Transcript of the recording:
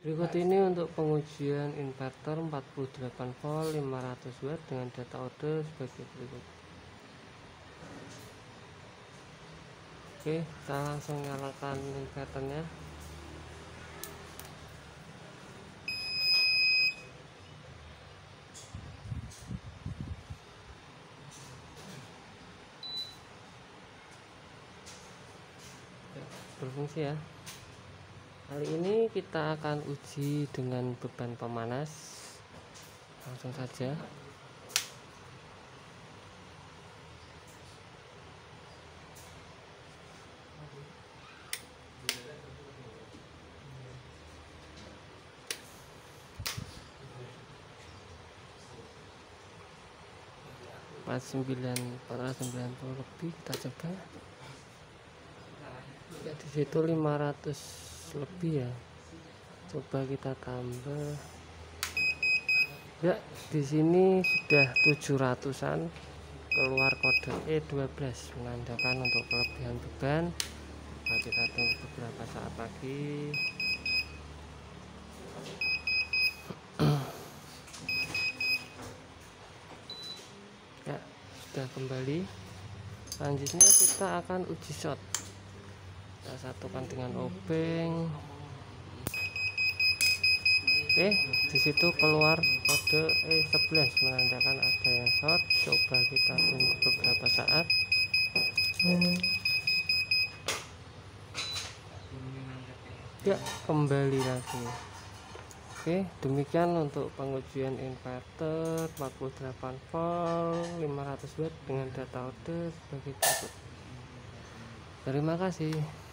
Berikut ini untuk pengujian inverter 48 volt 500 watt dengan data order sebagai berikut. Oke, kita langsung nyalakan inverternya. Berfungsi ya. Kali ini kita akan uji dengan beban pemanas. Langsung saja. Pas 490 lebih, kita coba. Ya, di situ 500 lebih ya. Coba kita tambah. Ya, di sini sudah 700-an. Keluar kode E12 menandakan untuk kelebihan beban. Coba kita tunggu beberapa saat lagi. Ya, sudah kembali. Selanjutnya kita akan uji short. Kita satukan dengan obeng. Oke, di situ keluar kode E11 menandakan ada yang short. Coba kita tunggu beberapa saat. Ya, kembali lagi. Oke, demikian untuk pengujian inverter 48 volt 500 watt dengan data order sebagai berikut. Terima kasih.